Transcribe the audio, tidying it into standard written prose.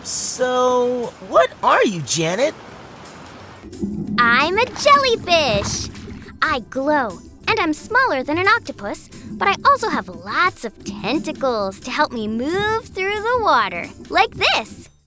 So, what are you, Janet? I'm a jellyfish. I glow, and I'm smaller than an octopus, but I also have lots of tentacles to help me move through the water, like this.